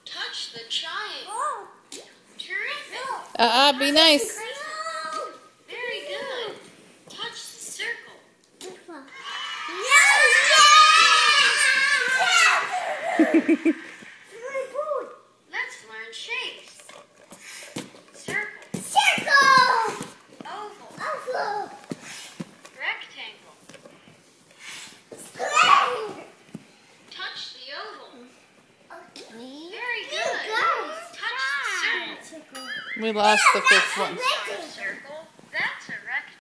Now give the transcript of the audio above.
Touch the triangle. Terrific. Be nice. Very good. Touch the circle. Let's learn shapes. Circle. Oval. Rectangle. Touch the oval. Very good. Touch the circle. We lost the fifth one.